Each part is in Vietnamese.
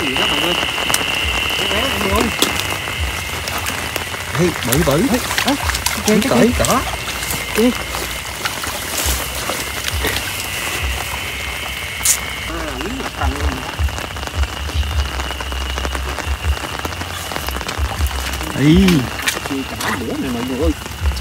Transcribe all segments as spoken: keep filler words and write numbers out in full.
gì đó bạn ơi. Cái bé này luôn. Ê, bự bự. Ê, kìa kìa cỡ cỡ. Kìa. Ý. Chi cả bữa này mọi người ơi.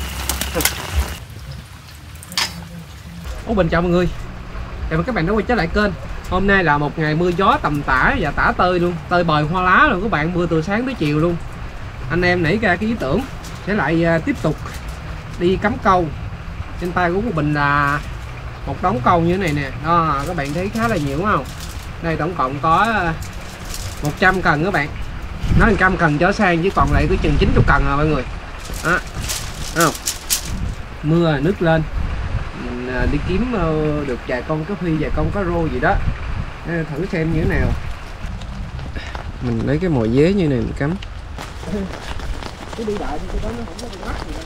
Ủa Bình chào mọi người. Chào mừng các bạn đã quay trở lại kênh. Hôm nay là một ngày mưa gió tầm tã và tả tơi luôn, tơi bời hoa lá rồi các bạn, mưa từ sáng tới chiều luôn. Anh em nảy ra cái ý tưởng sẽ lại uh, tiếp tục đi cắm câu. Trên tay của Bình là một đống câu như thế này nè. Đó, các bạn thấy khá là nhiều đúng không? Đây tổng cộng có uh, một trăm cần các bạn. Nói một trăm cần trở sang chứ còn lại có chừng chín mươi cần rồi mọi người. Đó. Thấy không? Mưa nước lên. Mình đi kiếm được vài con cá phi, vài con cá rô gì đó, thử xem như thế nào. Mình lấy cái mồi dế như này mình cắm. Cứ đi lại cái đó nó không có bị mắc gì đâu.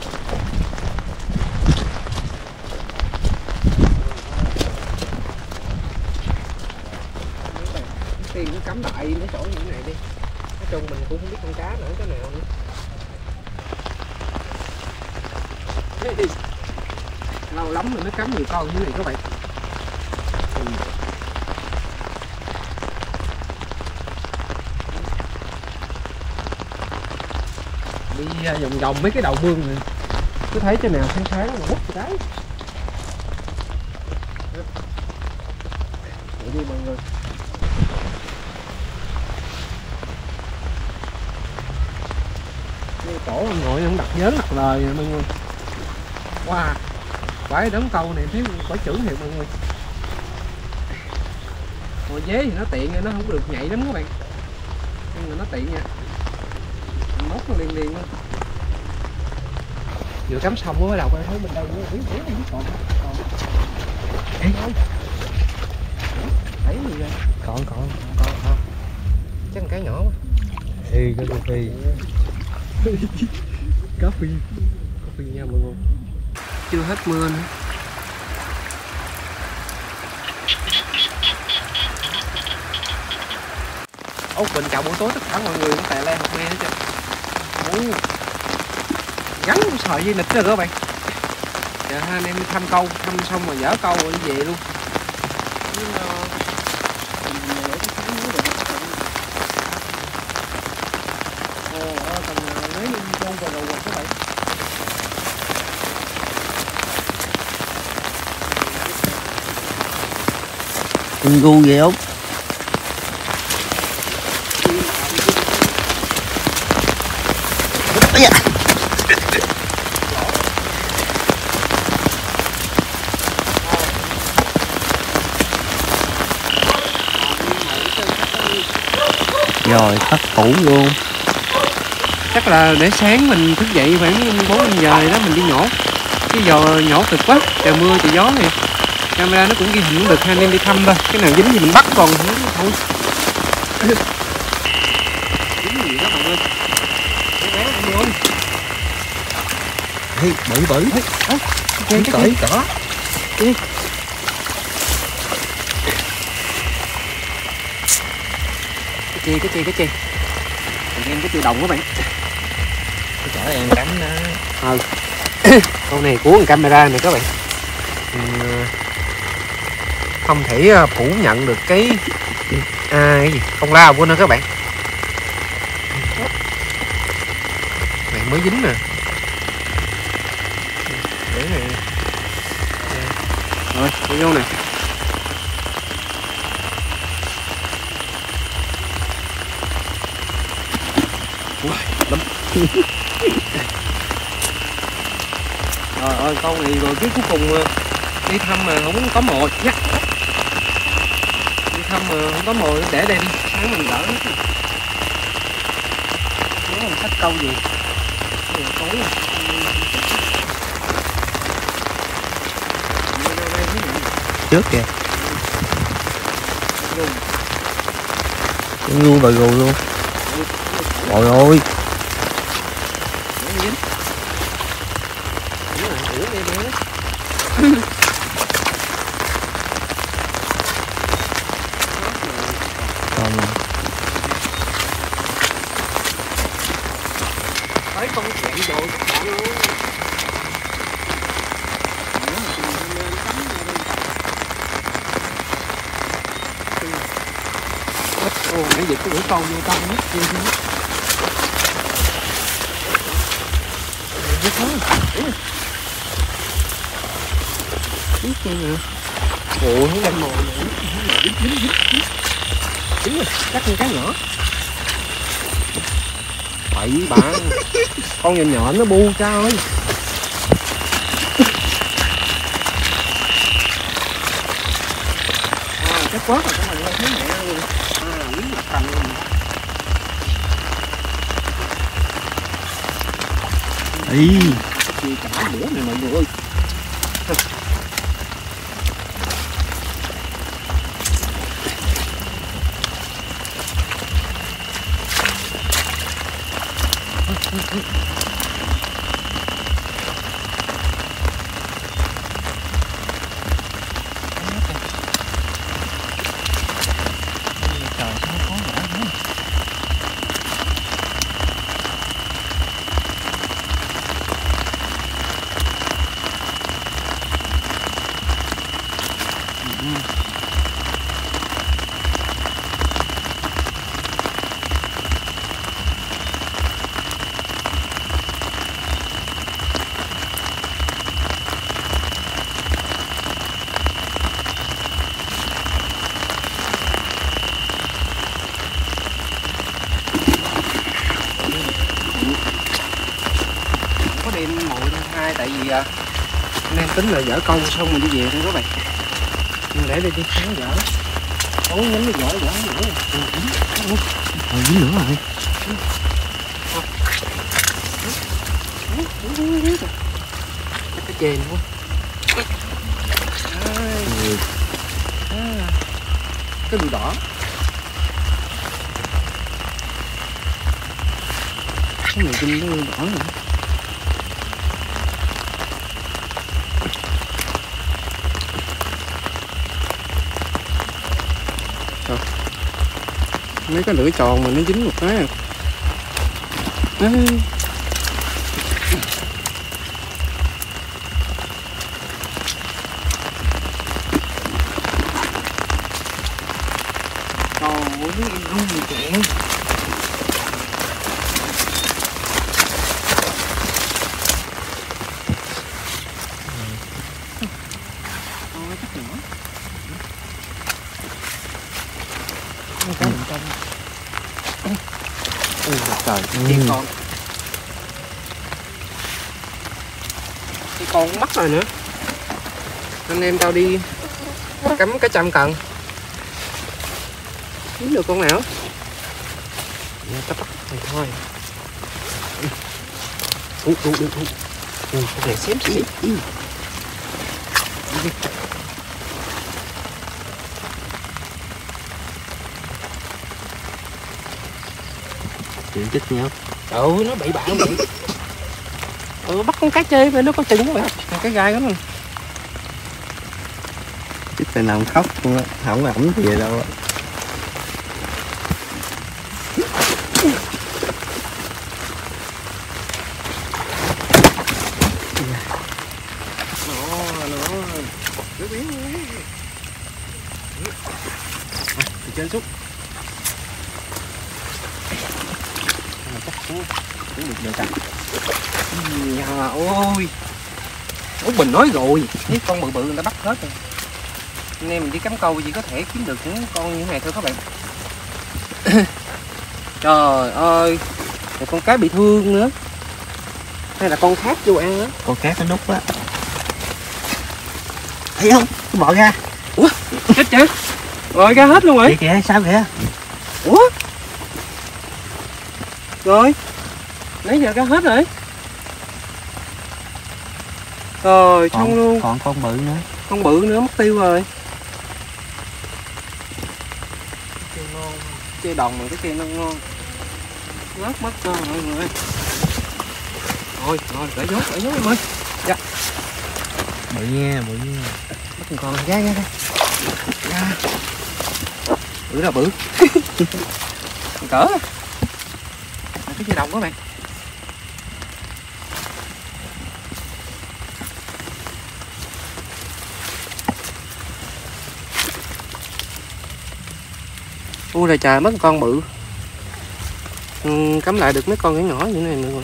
Tiên nó cắm đại mấy chỗ như thế này đi. Nói chung mình cũng không biết con cá nữa cái nào nữa. Lâu lắm rồi mới cắm nhiều con như thế này các bạn. Đi vòng vòng mấy cái đầu mương này cứ thấy chỗ nào sáng sáng là hút cái. Vậy đi mọi người. Cái tổ ông ngồi không đặt nhớn đặt lời nè mọi người. Wow, quái đống câu này thấy quả trưởng thiệt mọi người. Mồi dế thì nó tiện, nó không được nhạy lắm các bạn, nhưng mà nó tiện nha, móc nó liền liền luôn. Vừa cắm xong mới đầu thấy mình đâu nữa biết biết biết còn còn thấy gì vậy? Còn còn còn không chắc một cái nhỏ quá. Ê, cái cà phê. Cá phi, cá phi nha mọi người. Chưa hết mưa nữa. Ốc Bình chào buổi tối tất cả mọi người cũng tè le học nghe hết trơn. Gắn sợi dây nịch rồi các bạn. Giờ hai anh em đi thăm câu, thăm xong rồi dỡ câu rồi đi về luôn. Ưng gu vậy không? Rồi thất thủ luôn. Chắc là để sáng mình thức dậy khoảng bốn năm giờ đó mình đi nhổ. Cái giờ nhổ cực quá, trời mưa trời gió này. Camera nó cũng ghi hình được, hai anh em đi thăm thôi. Cái nào dính thì mình bắt, còn thôi. Dính gì đó mọi người. Cái bé này luôn. Ê, bự bự. Ê, cái cỡ cỡ. Kìa. Cái chì, cái chì, cái chì. Em cái chì đồng các bạn. Cái chở em cắm đó. Ờ. Con này của camera này các bạn. Không thể phủ nhận được cái à, cái gì công lao của nó các bạn. Này mới dính nè. Để này. Rồi, đi vô nè. Lắm. Trời ơi, con này rồi cái cuối cùng đi thăm mà không có mồi nhá. Đi thăm mà không có mồi để đây đi, sáng mình đỡ hết. Nếu mình xách câu gì tối rồi. Trước kìa. Con ngu bà gù luôn. Trời ơi. Còn Đi đồ các bạn luôn. Ồ, nãy giờ có đuổi câu vô tao mất kia chứ. Biết hết. Biết kia nè. Ồ, nó đâm mồi nè. Dính, dính, dính, dính. Dính rồi, cắt con cá nhỏ. Bậy bạn. Con nhỏ nhỏ nó bu cha ơi. À, chắc quá rồi, cái này lên thấy mẹ luôn. À, miếng mặt cành luôn. Ý. Chia cả bữa này mọi người ơi. Đem mồi lên hai tại vì à, anh em tính là dở câu xong mình đi về thôi các bạn. Nhưng để đây đi sáng dở. Tối nhánh nó dở dở nữa. Rồi dính nữa rồi. Cái chèn quá. À, cái đùi đỏ. Cái này kinh cái đùi đỏ rồi. Mấy cái lưỡi tròn mà nó dính một cái à. À. Trời ơi, nó im rung gì kìa. Ôi, chắc nữa. Cái mình trong. Ôi trời, chiên con. Cái con cũng bắt rồi nữa. Anh em tao đi cắm cái trăm cần. Kiếm được con nào? Dạ, tao bắt này thôi. Ui, ui, ui, ui. Ui, con này xém xí. Chuyện chích nhau. Ừ, nó bị bạn vậy. Ừ, bắt con cá chê về nó có chừng vậy. Còn cái gai đó nè. Chích tay nằm khóc luôn á, không có ẩm gì đâu á. Từ trên xuống. Chắc cũng được được cả. Nhà ôi. Út Bình nói rồi, thấy con bự bự người ta bắt hết rồi. Anh em mình đi cắm câu chỉ có thể kiếm được những con như thế này thôi các bạn. Trời ơi, một con cá bị thương nữa. Hay là con khác vô ăn á. Con cá nó nút á. Thấy không? Nó bò ra. Ủa, chết chứ. Rồi ra hết luôn rồi. Kìa kìa, sao kìa? Ủa? Rồi. Nãy giờ ra hết rồi. Rồi, xong luôn. Còn con bự nữa. Con bự nữa mất tiêu rồi. Cái ngon. Chơi đồng mà cái kia nó ngon. Rớt mất rồi mọi người. Rồi, rồi, gửi dốt, gửi dốt em ơi. Dạ. Bự nha, bự nha. Bắt con con ra ra ra. Ra. Bự ra bự. Cỡ. Cái chơi đồng các bạn. Ui là trời, mất con bự. Ừ, cắm lại được mấy con nhỏ nhỏ như thế này nữa.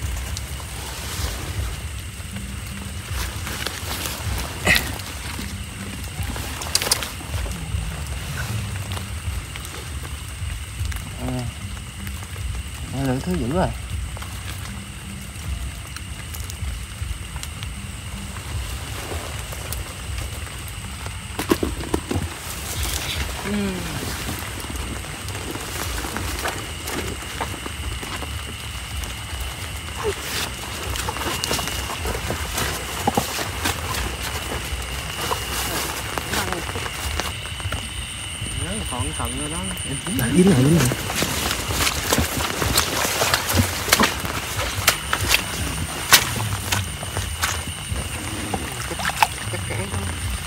À, lượng thứ dữ rồi. Uhm. Còn cận rồi đó. Dính rồi, dính rồi. Cắt cản thôi.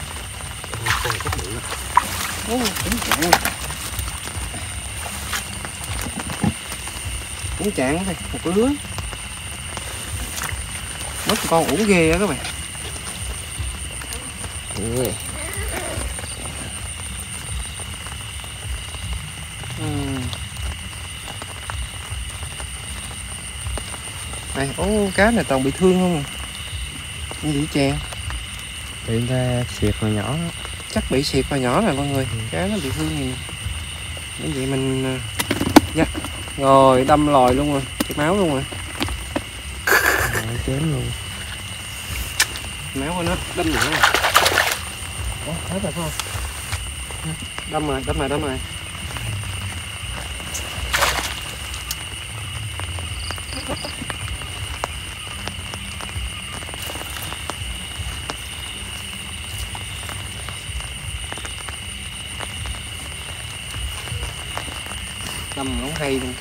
Ô, cũng chạng. Cũng chạng thôi, một lứa. Mất con ủ ghê á các bạn. Ừ. Này, ô cá này toàn bị thương không à? Như vậy chè. Bị người ta xịt vào nhỏ. Chắc bị xịt vào nhỏ nè mọi người. Ừ. Cá nó bị thương gì nè. Như vậy mình dạ. Rồi đâm lòi luôn rồi, cái máu luôn rồi. Rồi, chém luôn. Máu của nó đâm nhỏ rồi. Ủa, hết rồi phải không? Đâm rồi, đâm rồi, đâm rồi. Đâm ống hay luôn.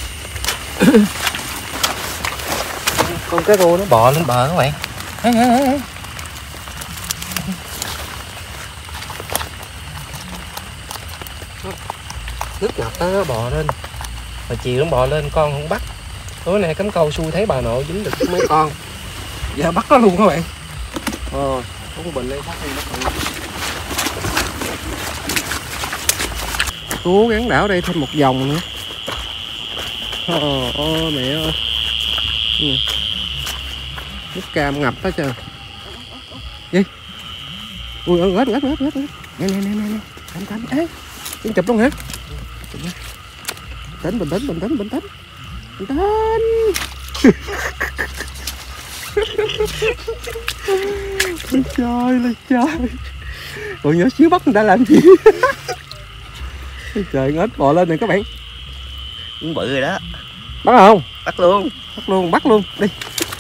Con cá rô nó bò lên bờ các bạn. Đấy, đấy, đấy. Nước ngập đó, nó bò lên. Mà chiều nó bò lên con không bắt. Tối nay cắm câu xui thấy bà nội dính được mấy con. Giờ bắt nó luôn các bạn. Ờ, có cái bình đây bắt đi bắt luôn. Cố gắng đảo đây thêm một vòng nữa. Ồ, ồ mẹ ơi. Nước cam ngập hết trơn. Gì? Ui ơi, ớt ớt ớt ớt. Nè nè nè nè. Cắm cắm. Ê, xin chụp luôn hả? Bình tĩnh, bình tĩnh, bình tĩnh, bình tĩnh. Bình tĩnh. Lên trời, lên trời. Ủa nhỏ xíu bắt người ta làm gì? Trời, ếch bò lên nè các bạn. Cũng bự rồi đó. Bắt không? Bắt luôn. Bắt luôn, bắt luôn, đi.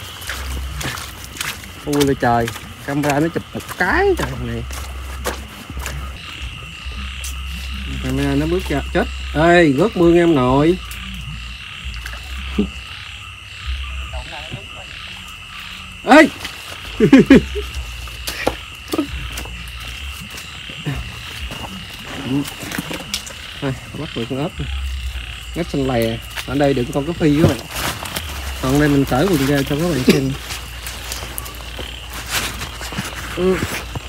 Ui là trời, camera nó chụp một cái trời này. Camera nó bước ra, chết. Ê, rớt mương em nội. Ê. Thôi, bắt được con ếch. Ếch xanh lè. Ở đây đừng con cá phi các bạn. Còn đây mình cởi quần ra cho các bạn xem. Ừ.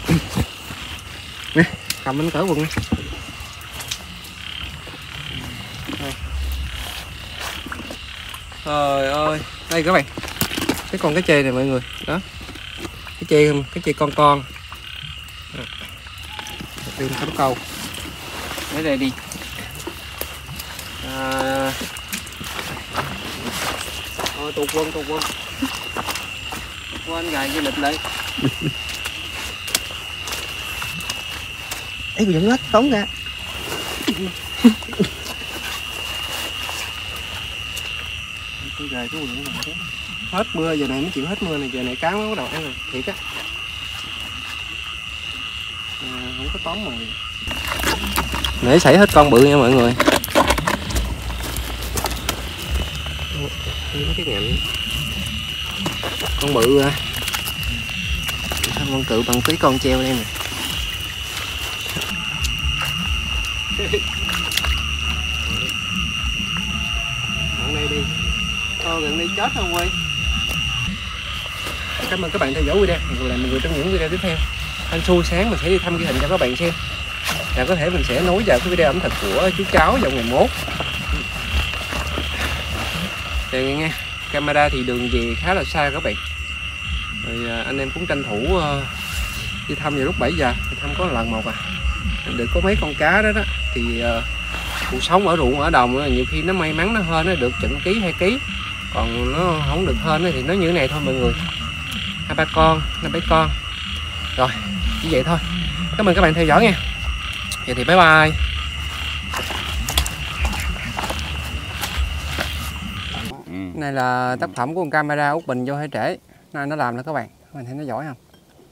Nè, cầm anh cởi quần nè. Trời ơi, đây các bạn. Cái con cá chê này mọi người, đó. Cái chê không, cái chê con con. Tìm cắm câu. Lấy đây đi. À... Thôi tụt quân, tụt quân. Quên gài cái lịch lại. Ê, vẫn ếch tống ra. Tôi gài cái quần này. Hết mưa giờ này mới chịu hết mưa này, giờ này cá nó bắt đầu ăn rồi, thiệt á. À, không có tóm rồi. Nãy xảy hết con bự nha mọi người. Cái ngạnh. Con bự à. Con cự bằng tí con treo đây nè. Gần đây đi. Thôi gần đây chết không quay. Cảm ơn các bạn theo dõi video. Hẹn gặp lại mọi người trong những video tiếp theo. Anh xui sáng mình sẽ đi thăm ghi hình cho các bạn xem. Và có thể mình sẽ nối vào cái video ẩm thực của chú cháu vào ngày mốt. Đây nghe, camera thì đường về khá là xa các bạn. Rồi anh em cũng tranh thủ uh, đi thăm vào lúc bảy giờ, thì thăm có lần một à. Được có mấy con cá đó đó thì uh, cuộc sống ở ruộng ở đồng nhiều khi nó may mắn nó hơn, nó được chừng ký hai ký, còn nó không được hơn thì nó như thế này thôi mọi người. Hai ba con, năm bảy con. Rồi, chỉ vậy thôi. Cảm ơn các bạn theo dõi nha. Vậy thì bye bye. Này là tác phẩm của con camera Út Bình vô hay trễ. Nay nó làm nè các bạn. Các bạn thấy nó giỏi không?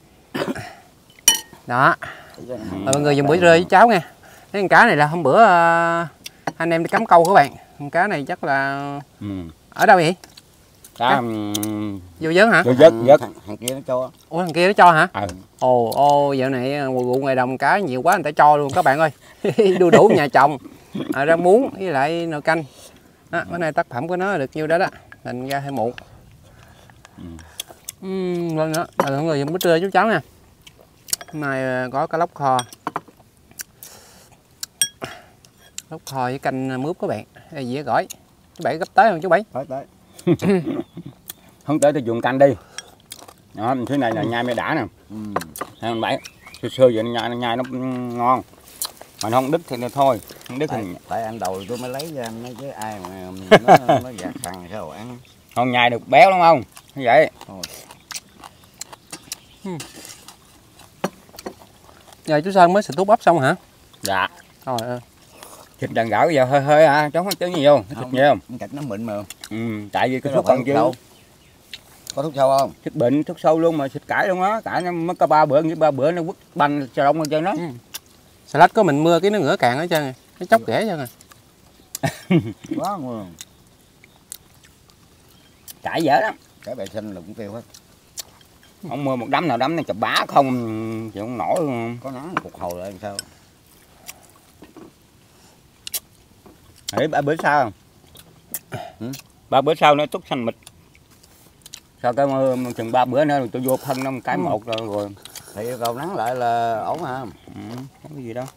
Đó. Rồi mọi người dùng bữa rơi với cháu nha. Cái con cá này là hôm bữa uh, anh em đi cắm câu các bạn. Con cá này chắc là ừ. Ở đâu vậy? Cá cá... vô vớt hả? Vô vớt, vớt. Thằng, thằng kia nó cho. Ủa thằng kia nó cho hả? Ừ. Ồ ô dạo này vụ ngoài đồng cá nhiều quá người ta cho luôn các bạn ơi. Đu đủ nhà chồng. À, ra muống với lại nồi canh. Đó, bữa nay tác phẩm của nó được nhiêu đó đó. Thành ra hơi muộn. Ừ. Uhm, lên đó. Rồi mọi người dùng bữa trưa chú cháu nha. Hôm nay có cá lóc kho. Lóc kho với canh mướp các bạn. Đây dĩa gỏi. Chú Bảy gấp tới không chú Bảy? Tới tới. Không tới tôi dùng canh đi. Đó, thứ này là nhai mới đã nè. Ừ. Thấy không Bảy? Sơ sơ vậy nhai, nhai nó ngon. Mà nó không đứt thì thôi. Không đứt tại, thì... tại ăn đầu tôi mới lấy ra anh nói chứ ai mà nó, nó giặt thằng sao ăn. Không nhai được béo đúng không? Như vậy. Thôi. Ừ. Giờ chú Sơn mới xịt thuốc bắp xong hả? Dạ. Trời ơi. Thịt đàn gạo giờ hơi hơi à, chứ không chứ nhiều, thịt Không, nhiều. thịt nó mịn mà. Ừ, tại vì cái Cái thuốc còn chưa. Có thuốc sâu không? Thịt bệnh, thuốc sâu luôn mà thịt cải luôn á, cải nó mới có ba bữa, ba bữa nó quất banh xà lông lên trên đó. Ừ. Xà lách có mình mưa cái nó ngửa cạn ở trên, nó chóc rễ chân à. Quá ngon. Cải dở lắm. Cải bẹ xanh là cũng tiêu hết. Ông mưa một đám nào đám này chập bá không chịu không nổi luôn. Có nắng phục hồi lại làm sao? Đấy, ba bữa sau không? Ừ? Ba bữa sau nó túc xanh mịt. Sau cái chừng ba bữa nữa tôi vô phân nó một cái ừ. một rồi rồi. Thì cầu nắng lại là ổn hả? Ừ, không có gì đâu.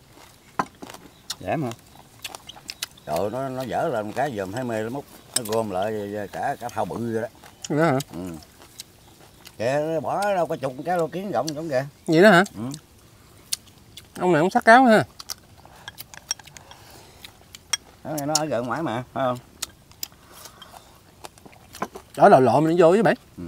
Dễ mà. Trời nó nó dở lên cái dùm thấy mê nó múc, nó gom lại cả cả thau bự rồi đó. Vậy đó hả? Ừ. Kìa bỏ đâu có chục cái lô kiến rộng giống kìa. Vậy đó hả? Ừ. Ông này ông sắc cáo ha. Đó, nó ở gần ngoài mà, phải không? Đó là lộ mình vô với bạn. Ừ.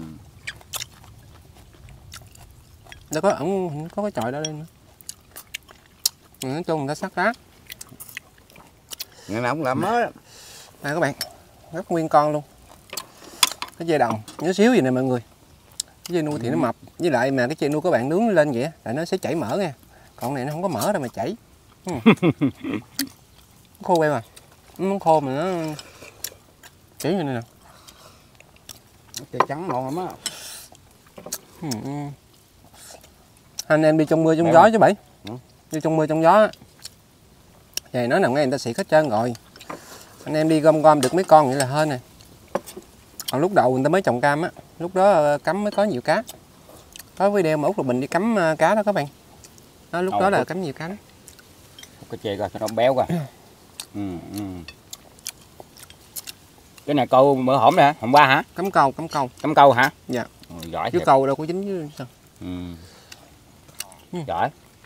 Đâu có ổng có cái chòi đó lên nữa. Nói chung người ta sắc cá. Ngày nào cũng làm mới. Đây các bạn, rất nguyên con luôn. Cái dây đồng, nhớ xíu gì nè mọi người. Cái dây nuôi thì nó mập, với lại mà cái dây nuôi các bạn nướng lên vậy là nó sẽ chảy mỡ nha. Còn này nó không có mỡ đâu mà chảy. Ừ. Khô quen mà. Nó khô mà nó chảy như này nè. Cái trắng ngon lắm á. Ừ. Anh em đi trong mưa trong gió chứ Bảy. Ừ. Đi trong mưa trong gió. Vậy nói nào nghe người ta xịt hết trơn rồi. Anh em đi gom gom được mấy con vậy là hên nè. Còn lúc đầu người ta mới trồng cam á, lúc đó cắm mới có nhiều cá. Có video mà Út là mình đi cắm cá đó các bạn. Đó, lúc Ồ, đó là cắm nhiều cá đó. Cái chè coi cho nó béo coi. Ừ, ừ. Cái này câu bữa hổm nè, hôm qua hả? Cắm câu, cắm câu. Cắm câu hả? Dạ. Ừ, giỏi. Chứ câu đâu có dính với sao? Ừ. Ừ. Giỏi.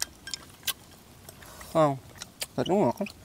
Không. Thịt nó ngọt lắm.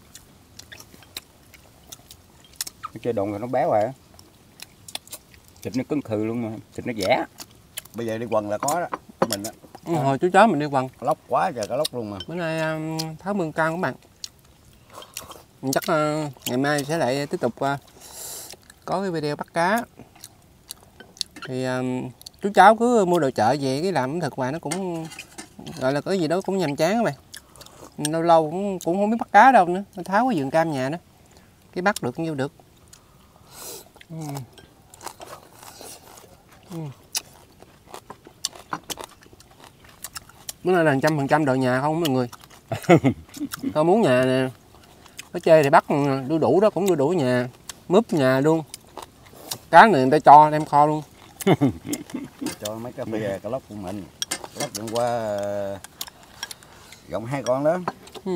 Cái chè đụng rồi nó béo rồi. Thịt nó cứng khừ luôn mà, thịt nó dẻ. Bây giờ đi quần là có đó, mình đó. Ừ, hồi chú chó mình đi quần. Lóc quá trời, cả lóc luôn mà. Bữa nay um, tháo mương căng các bạn. Chắc uh, ngày mai sẽ lại tiếp tục uh, có cái video bắt cá. Thì um, chú cháu cứ mua đồ chợ về cái làm thực hoài nó cũng gọi là có gì đó cũng nhàm chán các bạn. Lâu lâu cũng cũng không biết bắt cá đâu nữa, nó tháo cái vườn cam nhà đó. Cái bắt được nhiêu được. Ừ. Ừ. Bữa nay là trăm phần trăm đồ nhà không mọi người. Tôi muốn nhà nè, có chê thì bắt đu đủ đó cũng đu đủ nhà, mướp nhà luôn. Cá này người ta cho đem kho luôn. Cho mấy cái bia cá lóc của mình, cá lóc dẫn qua Gọng hai con đó. Ừ.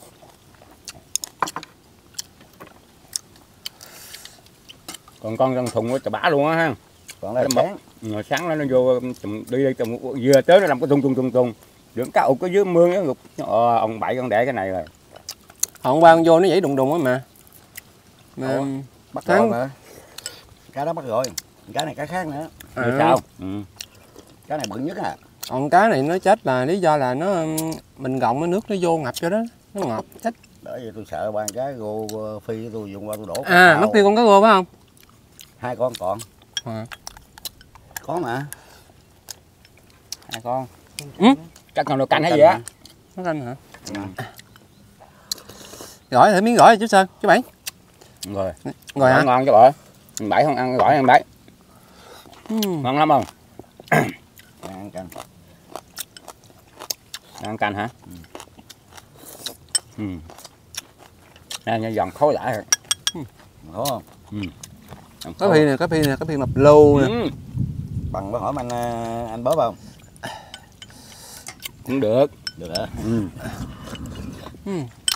Còn con trong thùng chà bả luôn á ha. Còn đây Nó sáng. Rồi sáng nó vô chùm, đi đi chùm, vừa tới nó làm cái tung tung tung tung. Dưỡng cá ụt có dưới mương nó ngục. Ờ, ông bảy con để cái này rồi. Hôm qua con vô nó nhảy đùng đùng á mà. Mà Ủa, bắt tháng... rồi mà. Cá đó bắt rồi. Cá này cá khác nữa. À. À. Sao? Ừ. Cá này bự nhất à. Còn cá này nó chết là lý do là nó mình gọng cái nước nó vô ngập cho đó, nó ngọt chết. Bởi vì tôi sợ ban cá gô phi tôi dùng qua tôi đổ. À, mất tiêu con cá rô phải không? Hai con còn. À. Có mà. Hai con. Ừ. Chắc còn đồ canh hay gì á? Nó canh hả? Ừ. Gỏi thử miếng gỏi chú Sơn, chú Bảy. Rồi. Rồi hả? Ngon chứ bộ. Anh Bảy không ăn gỏi ăn Bảy. Ừ. Ngon lắm không? Ăn canh. Ăn canh hả? Ừ. Ừ. Nè, nha giòn khối lại rồi. Có không? Ừ. Cá phi nè, cá phi nè, cá phi mập lô nè. Ừ. Bằng với hỏi anh anh bóp không? Cũng được. Được hả? Ừ. Ừ.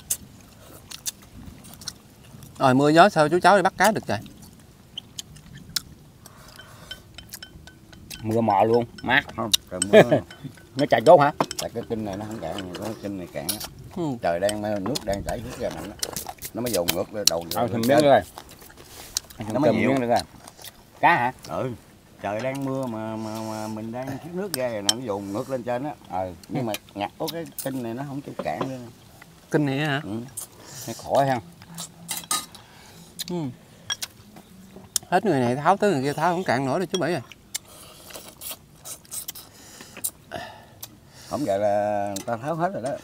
Rồi mưa gió sao chú cháu đi bắt cá được trời. Mưa mò luôn, mát. Không, trời mưa. Nó chạy chốt hả? Tại cái kinh này nó không cạn, cái kinh này cạn á. Ừ. Trời đang nước đang chảy xuống ra mạnh á. Nó mới dồn ngược lên đầu. Ăn thêm miếng nữa rồi. Nó mới nhiều. Miếng nữa rồi. Cá hả? Ừ. Trời đang mưa mà mà, mà mình đang thiếu nước ra rồi nè, nó dồn ngược lên trên á. Ừ. Nhưng mà ngặt có cái kinh này nó không chịu cạn lên. Kinh này hả? Ừ. Nó khỏi ha. Ừ. Hết người này tháo tới người kia tháo không cạn nổi rồi chú Bảy à. Không vậy là ta tháo hết rồi đó.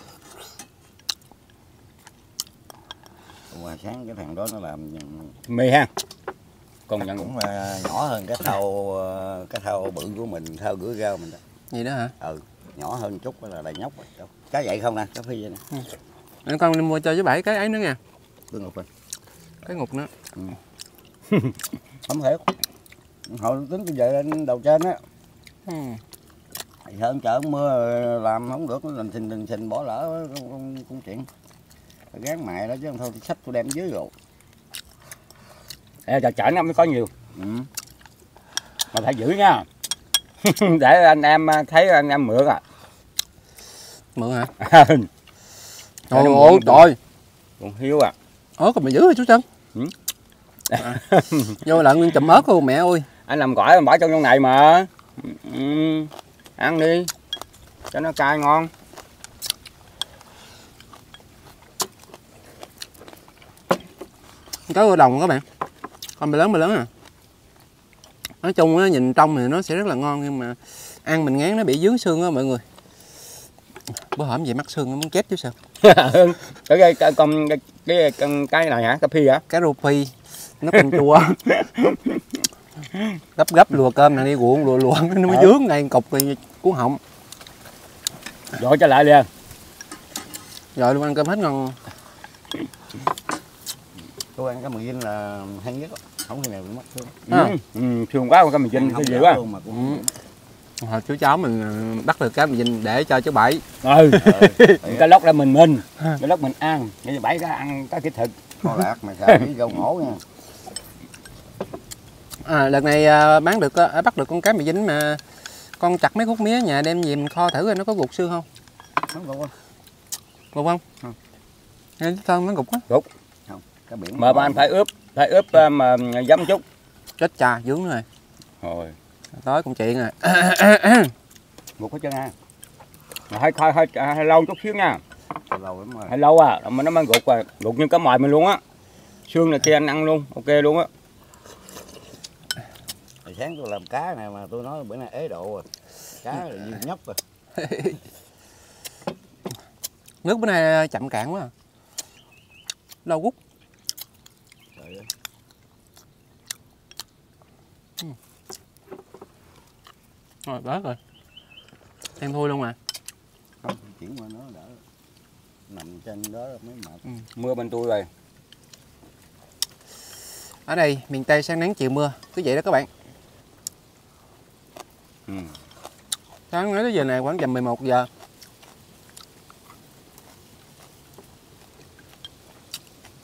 Qua sáng cái thằng đó nó làm Mì ha. Còn nhận cũng là nhỏ hơn cái thau cái thau bự của mình, thau rửa rau mình đó. Gì đó hả? Ừ, nhỏ hơn chút là đầy nhóc rồi. Cá vậy không nè, cá phi vậy nè. Ừ. Anh con đi mua cho chú Bảy cái ấy nữa nha. Cái ngục rồi. Cái ngục nữa. Ừ. Không thiệt. Hồi tính tôi về lên đầu trên á. Ừ. Thì hơn chợ mưa làm không được, nó đình xình đình xình bỏ lỡ cũng chuyện. Phải gán mại đó chứ không thôi tôi xách tôi đem dưới rồi. Ê, chợ chợ nó mới có nhiều. Ừ. Mà phải giữ nha. Để anh em thấy anh em mượn à. Mượn hả? Trời Trời ơi, trời. Còn hiếu à. Ớt còn mà giữ rồi chú Sơn. Ừ. À. Vô lợn nguyên chùm ớt luôn mẹ ơi. Anh làm gỏi anh bỏ trong trong này mà. Ừ. Ăn đi. Cho nó cay ngon. Cá rô đồng các bạn. Con bự lớn bự lớn à. Nói chung á, nhìn trong thì nó sẽ rất là ngon nhưng mà ăn mình ngán nó bị dướng xương á mọi người. Bữa hổm vậy mắc xương nó muốn chết chứ sao. cái cái cái con cái, cái cái cái này hả? Cà phi hả? Cá rô phi nó canh chua. Gấp gấp lùa cơm này đi ruộng lùa lùa nó mới dướng ngay cục thì cuốn họng. Dội trở lại liền. Rồi luôn ăn cơm hết ngon. Tôi ăn cái mực vinh là hay nhất, không khi nào bị mất xương. Ừ. Ừ. Xương quá con mì vinh cái gì quá. Luôn mà cũng Ừ. Hồi chú cháu mình bắt được cá mì vinh để cho chú Bảy. Ừ. Cái lóc ra mình mình, cái lóc mình ăn, cái Bảy ra ăn cái thịt. kho lạc mà xài với rau ngổ nha. À, đợt này à, bán được à, bắt được con cá mì vinh mà con chặt mấy khúc mía nhà đem về mình kho thử coi nó có gục xương không? Không gục không? Gục không? Không. Nghe sao nó gục á? Gục. Không, cá biển. Mà anh phải ướp, phải ướp mà giấm chút. Chết cha dướng rồi. Rồi. Tối cũng chuyện rồi. Gục hết trơn ha. Hơi, hơi, hơi, hơi lâu chút xíu nha. Lâu lắm rồi. Hơi lâu à, mà nó mới gục rồi. Gục như cá mòi mình luôn á. Xương này kia anh ăn luôn, ok luôn á. Hồi sáng tôi làm cá này mà tôi nói bữa nay ế độ rồi. Cá là như nhóc rồi. Nước bữa nay chậm cạn quá à. Lâu gút. Trời ơi. Ừ. Rồi bớt rồi. Em thui luôn mà. Không, chuyển qua nó đỡ. Nằm trên đó mới mệt. Ừ. Mưa bên tôi rồi. Ở đây miền Tây sáng nắng chiều mưa, cứ vậy đó các bạn. Ừ. Sáng nói tới giờ này khoảng tầm mười một giờ.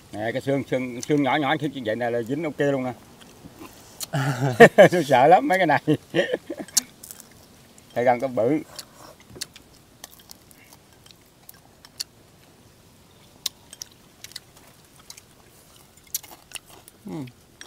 Nè cái xương xương xương nhỏ nhỏ như vậy này là dính ok luôn nè. Tôi sợ lắm mấy cái này. Thầy gần có bự. Ừ.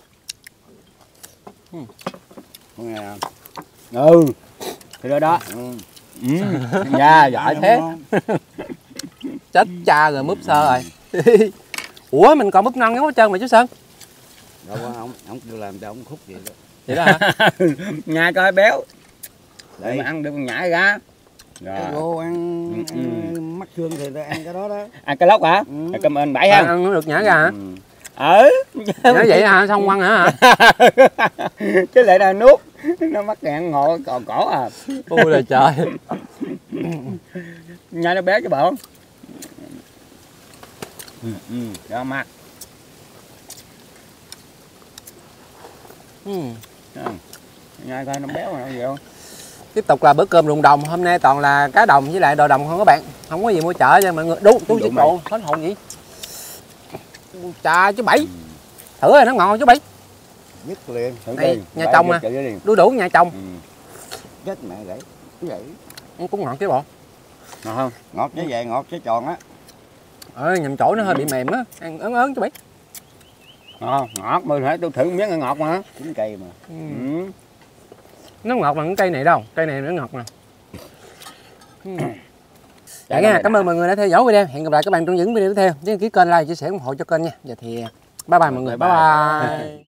Ừ. Nghe không? Ừ. Thì đó đó. Ừ. Ừ. Nha, giỏi thế. Chết cha rồi, múp sơ rồi. Ủa mình còn múp non ngấu hết trơn mà chú Sơn. Đâu có, ông ông kêu làm cho ông khúc vậy đó. Vậy đó hả? Nha coi béo. Đây. Để mà ăn được nhảy ra. Cái Rồi. gô ăn, Ừ, ăn ừ. mắt xương thì ta ăn cái đó đó. Ăn cái lóc hả? Ừ. Cảm ơn bảy Ăn, ha. ăn nó được nhả ra hả? Ừ. Ừ. Nhả vậy hả? Xong quăng hả? Chứ lại là nuốt. Nó mắc ngạn ngộ còn cổ à. Ôi là trời. Nha nó béo chứ bộ. Ừ, ừ. Đó mặt. Ừ. Nha coi nó béo rồi gì không? Tiếp tục là bữa cơm ruộng đồng, hôm nay toàn là cá đồng với lại đồ đồng không các bạn. Không có gì mua chợ cho mọi người. Đúng, tôi Đủ sẽ trộn hết hồn gì. Chà chú Bảy. Thử rồi nó ngon chú Bảy. Dứt liền. Thử Đây, đi. nhà Bảy chồng vô à. chữ đi. Đu đủ nhà chồng. Ừ. Chết mẹ gãy. Vậy. Cũng ngọt chứ bộ. Ngọt không? Ngọt chứ vậy, ngọt chứ tròn á. Ờ, nhầm chỗ nó hơi bị mềm á, ăn ớn ớn chú Bảy. Ngọt không? Ngọt, mới thấy tôi thử miếng là ngọt mà. Chín cây mà. Ừ. Ừ. Nó ngọt bằng cái cây này đâu, cây này nó ngọt nè. Ừ. Dạ Dạ, nha, dạ. cảm ơn mọi người đã theo dõi video. Hẹn gặp lại các bạn trong những video tiếp theo. Nhớ đăng ký kênh, like, chia sẻ ủng hộ cho kênh nha. Giờ thì bye bye mọi người, bye bye.